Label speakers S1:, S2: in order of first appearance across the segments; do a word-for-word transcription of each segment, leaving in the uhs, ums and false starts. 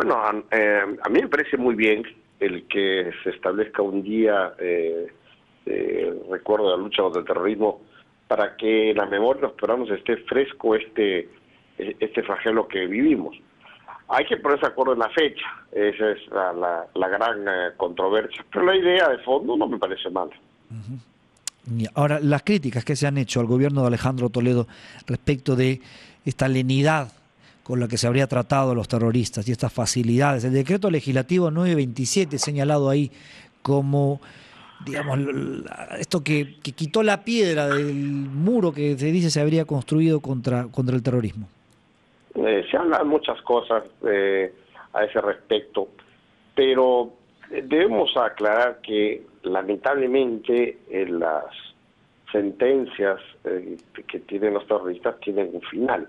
S1: Bueno, a, eh, a mí me parece muy bien el que se establezca un día eh, eh, recuerdo de la lucha contra el terrorismo para que en la memoria de los peruanos esté fresco este, este flagelo que vivimos. Hay que ponerse de acuerdo en la fecha, esa es la, la, la gran eh, controversia, pero la idea de fondo no me parece mala.
S2: Uh-huh. Ahora, las críticas que se han hecho al gobierno de Alejandro Toledo respecto de esta lenidad con la que se habría tratado a los terroristas y estas facilidades. El decreto legislativo nueve veintisiete señalado ahí como, digamos, esto que, que quitó la piedra del muro que se dice se habría construido contra, contra el terrorismo.
S1: Eh, se hablan muchas cosas eh, a ese respecto, pero debemos aclarar que lamentablemente eh, las sentencias eh, que tienen los terroristas tienen un final.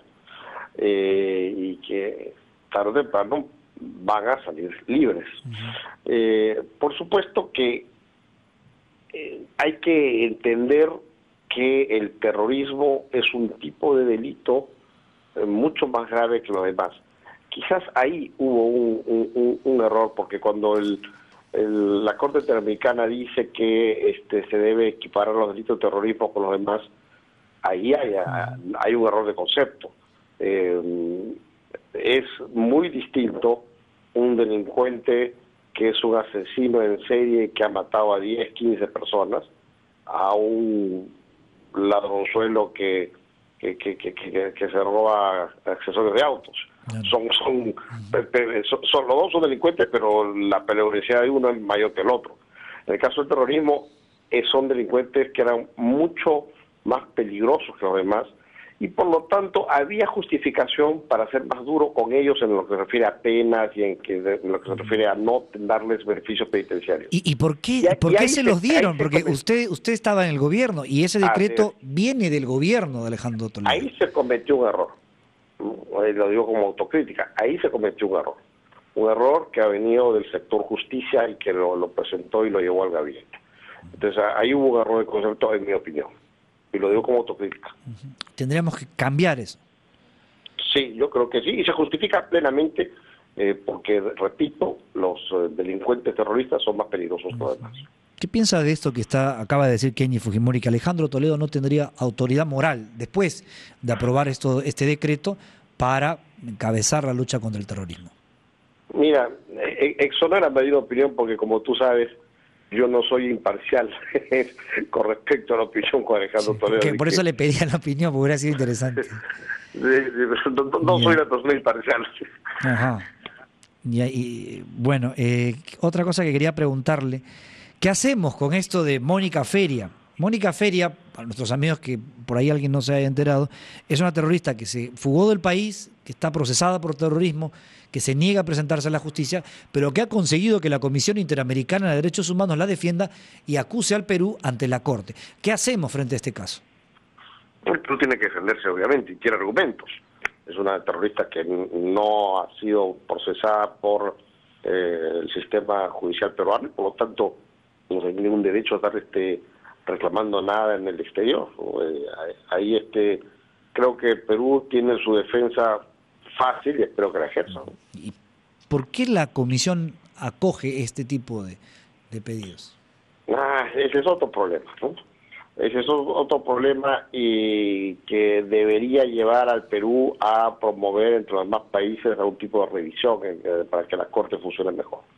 S1: Eh, y que tarde o temprano van a salir libres. Uh-huh. eh, por supuesto que eh, hay que entender que el terrorismo es un tipo de delito eh, mucho más grave que los demás. Quizás ahí hubo un, un, un, un error, porque cuando el, el, la Corte Interamericana dice que este, se debe equiparar los delitos de terrorismo con los demás, ahí hay, uh-huh. hay un error de concepto. Eh, es muy distinto un delincuente que es un asesino en serie que ha matado a diez, quince personas a un ladronzuelo que que, que, que, que, que se roba accesorios de autos. Claro. Son, son, uh-huh. son, son los dos son delincuentes, pero la peligrosidad de uno es mayor que el otro. En el caso del terrorismo, eh, son delincuentes que eran mucho más peligrosos que los demás, y por lo tanto había justificación para ser más duro con ellos en lo que se refiere a penas y en, que, en lo que se refiere a no darles beneficios penitenciarios.
S2: ¿Y, y por qué, y, ¿por qué se, se los dieron? Porque se usted usted estaba en el gobierno y ese decreto viene del gobierno de Alejandro Toledo.
S1: Ahí se cometió un error, lo digo como autocrítica, ahí se cometió un error. Un error que ha venido del sector justicia y que lo, lo presentó y lo llevó al gabinete. Entonces ahí hubo un error de concepto, en mi opinión. Y lo digo como autocrítica.
S2: Uh-huh. Tendríamos que cambiar eso.
S1: Sí, yo creo que sí, y se justifica plenamente eh, porque, repito, los eh, delincuentes terroristas son más peligrosos uh-huh. que los demás.
S2: ¿Qué piensa de esto que está acaba de decir Kenji Fujimori, que Alejandro Toledo no tendría autoridad moral después de aprobar esto, este decreto para encabezar la lucha contra el terrorismo?
S1: Mira, exonera mi opinión porque, como tú sabes, yo no soy imparcial con respecto a la opinión con Alejandro sí, Toledo.
S2: Que por eso que... le pedía la opinión, porque hubiera sido interesante.
S1: no no soy una persona imparcial.
S2: Ajá. Y, y, bueno, eh, otra cosa que quería preguntarle, ¿qué hacemos con esto de Mónica Feria? Mónica Feria, para nuestros amigos que por ahí alguien no se haya enterado, es una terrorista que se fugó del país, que está procesada por terrorismo, que se niega a presentarse a la justicia, pero que ha conseguido que la Comisión Interamericana de Derechos Humanos la defienda y acuse al Perú ante la Corte. ¿Qué hacemos frente a este caso?
S1: El Perú tiene que defenderse, obviamente, y tiene argumentos. Es una terrorista que no ha sido procesada por eh, el sistema judicial peruano, por lo tanto, no tiene ningún derecho a estar este, reclamando nada en el exterior. Ahí este, creo que Perú tiene su defensa fácil y espero que la ejerza.
S2: ¿Y por qué la comisión acoge este tipo de, de pedidos?
S1: Ah, ese es otro problema, ¿no? Ese es otro problema y que debería llevar al Perú a promover entre los demás países algún tipo de revisión eh, para que la Corte funcione mejor.